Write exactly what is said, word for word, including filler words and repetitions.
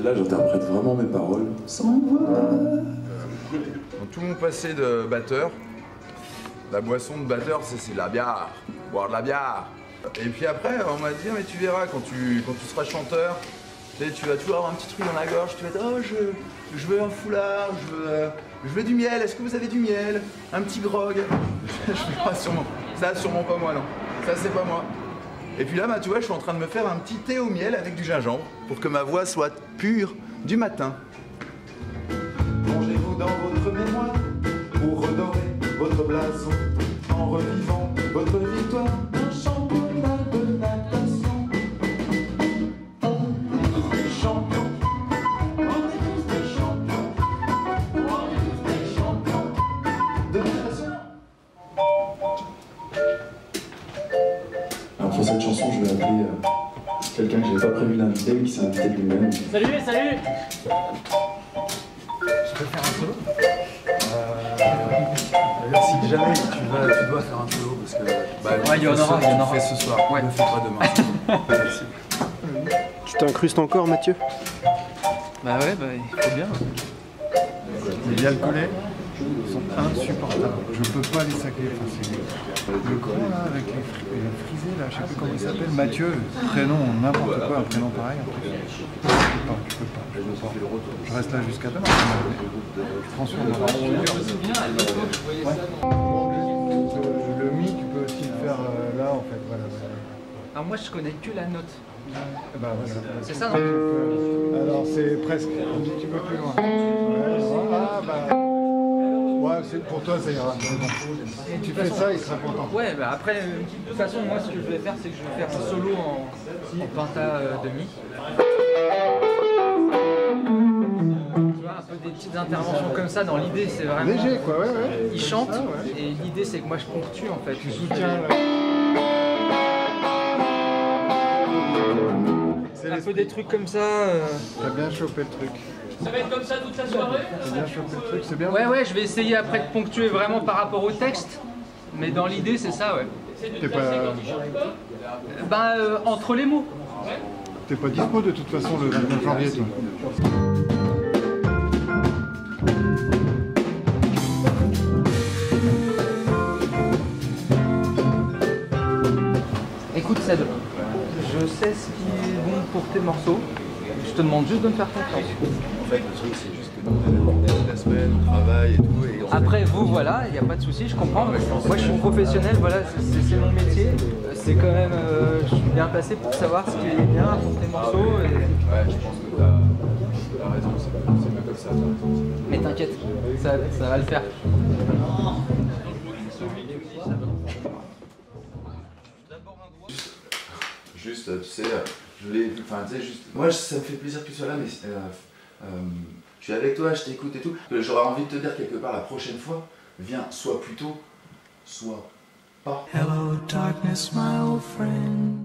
Celle-là, j'interprète vraiment mes paroles. Sans voix. Dans tout mon passé de batteur, la boisson de batteur, c'est la bière. Boire de la bière. Et puis après, on m'a dit, mais tu verras, quand tu, quand tu seras chanteur, tu, sais, tu vas toujours avoir un petit truc dans la gorge, tu vas dire, oh, je, je veux un foulard, je veux, euh, je veux du miel, est-ce que vous avez du miel? Un petit grog? Je fais pas sûrement. Ça, sûrement pas moi, non. Ça, c'est pas moi. Et puis là, bah, tu vois, je suis en train de me faire un petit thé au miel avec du gingembre pour que ma voix soit pure du matin. Plongez-vous dans votre mémoire pour redorer votre blason en revivant votre victoire. Un championnat de natation. On est tous des champions. On est tous des champions. On est tous des champions de natation. Alors pour cette chanson, je vais appeler euh, quelqu'un que j'avais pas prévu d'inviter, mais qui s'est invité de lui-même. Salut, salut. Je peux faire un solo euh, Si jamais tu, vas, tu dois faire un solo, parce que bah, ouais, il y en aura, il y en aura. Tu fais ce soir, ouais. Ne le fais pas demain. Tu t'incrustes encore, Mathieu? Bah ouais, bah il faut bien. Les Vialcolais sont insupportables. Je peux pas les sacrer facilement. Le grand là, avec les, fri les frisés là, je sais plus comment il s'appelle, Mathieu, prénom, n'importe quoi, un prénom pareil. En plus. Tu peux pas, tu peux pas, je peux pas. Je reste là jusqu'à demain. Je transforme dans ouais. Le mi, tu peux aussi le faire euh, là en fait. Voilà, voilà. Alors moi je connais que la note. Eh ben, voilà. C'est ça, non? Alors c'est presque un petit peu plus loin. Ouais, voilà, bah. Ouais, pour toi ça ira. Bon. Si tu fais ça, il sera content. Ouais, bah après, euh, de toute façon, moi ce que je vais faire, c'est que je vais faire un solo en, en penta euh, demi. Tu vois, un peu des petites interventions comme ça, dans l'idée c'est vraiment... Léger quoi, ouais, ouais. Il chante, ça, ouais. et l'idée c'est que moi je ponctue en fait. Tu soutiens là. Un peu des trucs comme ça. Euh... T'as bien chopé le truc. Ça va être comme ça toute la soirée? T'as bien chopé le truc, c'est bien. Ouais, ouais, je vais essayer après de ponctuer vraiment par rapport au texte. Mais dans l'idée, c'est ça, ouais. T'es pas... Bah, euh, entre les mots. T'es pas dispo de toute façon le vingt-neuf janvier, toi. Écoute, Ced, je sais ce qui est bon pour tes morceaux. Je te demande juste de me faire confiance. En fait, le truc, c'est juste que nous, on a la semaine, on travaille et tout. Et on Après, vous, voilà, il n'y a pas de souci, je comprends. Moi, je suis professionnel, voilà, c'est mon métier. C'est quand même, euh, je suis bien placé pour savoir ce qui est bien pour tes morceaux. Et... Ouais, je pense que t'as raison, c'est mieux comme ça. Mais t'inquiète, ça, ça va le faire. Juste, tu sais, je voulais, enfin, tu sais, juste, moi, ça me fait plaisir que tu sois là, mais euh, euh, je suis avec toi, je t'écoute et tout. J'aurais envie de te dire quelque part la prochaine fois, viens, soit plus tôt, soit pas. Hello, darkness, my old friend.